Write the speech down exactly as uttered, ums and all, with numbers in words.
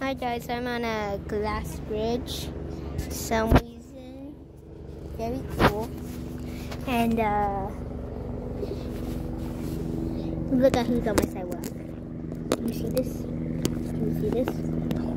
Hi guys, I'm on a glass bridge for some reason. Very cool. And uh, look at who's on my sidewalk. Do you see this? Do you see this?